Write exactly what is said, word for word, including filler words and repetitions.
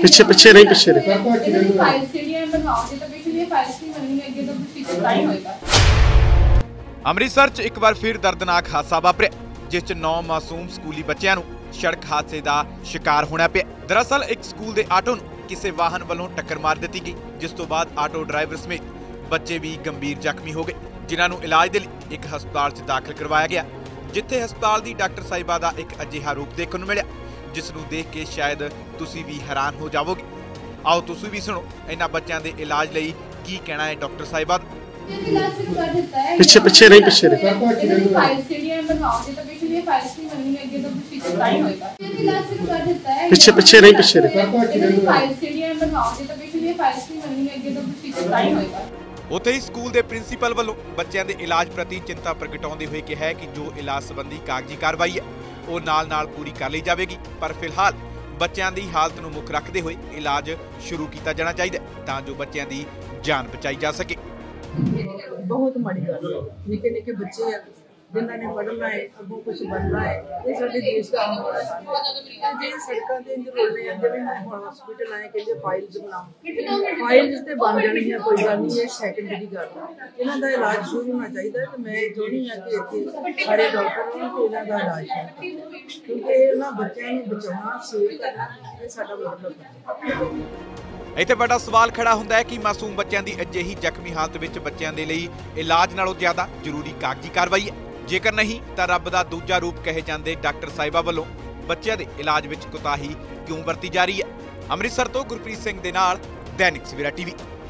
ਪਿੱਛੇ ਪਿੱਛੇ ਨਹੀਂ ਪਿੱਛੇ ਨਹੀਂ ਫਾਈਲ ਜਿਹੜੀ ਹੈ ਬਣਵਾਓਗੇ ਤਾਂ ਪਿੱਛੇ ਇਹ ਫਾਈਲ ਸੀ ਮੰਨੀ ਅੱਗੇ ਤਾਂ ਪ੍ਰੋਸੀਜਰ ਨਹੀਂ ਹੋਏਗਾ। ਅੰਮ੍ਰਿਤਸਰ 'ਚ ਇੱਕ ਵਾਰ ਫਿਰ ਦਰਦਨਾਕ ਹਾਦਸਾ ਵਾਪਰਿਆ, ਜਿਸ 'ਚ ਨੌ ਮਾਸੂਮ ਸਕੂਲੀ ਬੱਚਿਆਂ ਨੂੰ ਸੜਕ ਹਾਦਸੇ ਦਾ ਸ਼ਿਕਾਰ ਹੋਣਾ ਪਿਆ। ਦਰਅਸਲ ਇੱਕ ਸਕੂਲ ਦੇ ਆਟੋ ਨੂੰ ਕਿਸੇ ਵਾਹਨ ਵੱਲੋਂ ਟੱਕਰ ਮਾਰ ਦਿੱਤੀ ਗਈ, ਜਿਸ ਤੋਂ ਬਾਅਦ ਆਟੋ ਡਰਾਈਵਰ ਸਮੇਤ ਬੱਚੇ ਵੀ ਗੰਭੀਰ ਜ਼ਖਮੀ ਹੋ ਗਏ, ਜਿਨ੍ਹਾਂ ਨੂੰ ਇਲਾਜ ਦੇ ਲਈ ਇੱਕ ਹਸਪਤਾਲ 'ਚ ਦਾਖਲ ਕਰਵਾਇਆ ਗਿਆ, ਜਿੱਥੇ ਹਸਪਤਾਲ ਦੀ ਡਾਕਟਰ ਸਾਹਿਬਾ ਦਾ ਇੱਕ ਅਜਿਹਾ ਰੂਪ ਦੇਖਣ ਨੂੰ ਮਿਲਿਆ ਜਿਸ ਨੂੰ ਦੇਖ ਕੇ ਸ਼ਾਇਦ ਤੁਸੀਂ ਵੀ ਹੈਰਾਨ ਹੋ ਜਾਵੋਗੇ। ਆਓ ਤੁਸੀਂ ਵੀ ਸੁਣੋ ਇਹਨਾਂ ਬੱਚਿਆਂ ਦੇ ਇਲਾਜ ਲਈ ਕੀ ਕਹਿਣਾ ਹੈ ਡਾਕਟਰ ਸਾਹਿਬਾ ਦਾ। ਪਿੱਛੇ ਪਿੱਛੇ ਨਹੀਂ ਪਿੱਛੇ ਨਹੀਂ ਫਾਈਲ ਜਿਹੜੀ ਹੈ ਬਣਵਾਓਗੇ ਤਾਂ ਪਿੱਛੇ ਇਹ ਫਾਈਲ ਸੀ ਮੰਨੀ ਅੱਗੇ ਤਾਂ ਪ੍ਰੋਸੀਜਰ ਨਹੀਂ ਹੋਏਗਾ। ਪਿੱਛੇ ਪਿੱਛੇ ਨਹੀਂ ਪਿੱਛੇ ਨਹੀਂ ਫਾਈਲ ਜਿਹੜੀ ਹੈ ਬਣਵਾਓਗੇ ਤਾਂ ਪਿੱਛੇ ਇਹ ਫਾਈਲ ਸੀ ਮੰਨੀ ਅੱਗੇ ਤਾਂ ਪ੍ਰੋਸੀਜਰ ਨਹੀਂ ਹੋਏਗਾ। ਉੱਥੇ ਹੀ ਸਕੂਲ ਦੇ ਪ੍ਰਿੰਸੀਪਲ ਵੱਲੋਂ ਬੱਚਿਆਂ ਦੇ ਇਲਾਜ ਪ੍ਰਤੀ ਚਿੰਤਾ ਪ੍ਰਗਟਾਉਂਦੇ ਹੋਏ ਕਿਹਾ ਹੈ ਕਿ ਜੋ ਇਲਾਜ ਸੰਬੰਧੀ ਕਾਗਜ਼ੀ ਕਾਰਵਾਈ ਹੈ ਉਹ ਨਾਲ ਨਾਲ ਪੂਰੀ ਕਰ ਲਈ ਜਾਵੇਗੀ, ਪਰ ਫਿਲਹਾਲ ਬੱਚਿਆਂ ਦੀ ਹਾਲਤ ਨੂੰ ਮੁੱਖ ਰੱਖਦੇ ਹੋਏ ਇਲਾਜ ਸ਼ੁਰੂ ਕੀਤਾ ਜਾਣਾ ਚਾਹੀਦਾ ਤਾਂ ਜੋ ਬੱਚਿਆਂ ਦੀ ਜਾਨ ਬਚਾਈ ਜਾ ਸਕੇ। बहुत माड़ी गल निके निके बच्चे हैं जिन्होंने पढ़ना है अगों कुछ बनना है ये साडे देश का आने वाला है। जे सड़कों ते इंज रोलने आ जिवें मैं हॉस्पिटल आए कहंदे फाइल्स बनाओ फाइल्स ते बन जानी है, कोई गल नहीं, ये सेकंडरी गल है। इन्हां दा इलाज शुरू होना चाहिए ते मैं चाहुंदी हां कि इत्थे सारे डॉक्टर होण ते इन्हां दा इलाज होवे, क्योंकि इन्हां बच्चों नूं बचाउणा सेव करना ये साडा मतलब है। ਇੱਥੇ ਵੱਡਾ ਸਵਾਲ ਖੜਾ ਹੁੰਦਾ ਹੈ ਕਿ ਮਾਸੂਮ ਬੱਚਿਆਂ ਦੀ ਅਜਿਹੀ ਜ਼ਖਮੀ ਹਾਲਤ ਵਿੱਚ ਬੱਚਿਆਂ ਦੇ ਲਈ ਇਲਾਜ ਨਾਲੋਂ ਜ਼ਿਆਦਾ ਜ਼ਰੂਰੀ ਕਾਗਜ਼ੀ ਕਾਰਵਾਈ ਹੈ। ਜੇਕਰ ਨਹੀਂ ਤਾਂ ਰੱਬ ਦਾ ਦੂਜਾ ਰੂਪ ਕਹੇ ਜਾਂਦੇ ਡਾਕਟਰ ਸਾਹਿਬਾ ਵੱਲੋਂ ਬੱਚਿਆਂ ਦੇ ਇਲਾਜ ਵਿੱਚ ਕੁਤਾਹੀ ਕਿਉਂ ਵਰਤੀ ਜਾ ਰਹੀ ਹੈ। ਅੰਮ੍ਰਿਤਸਰ ਤੋਂ ਗੁਰਪ੍ਰੀਤ ਸਿੰਘ ਦੇ ਨਾਲ ਦੈਨਿਕ ਸਵੇਰਾ ਟੀਵੀ।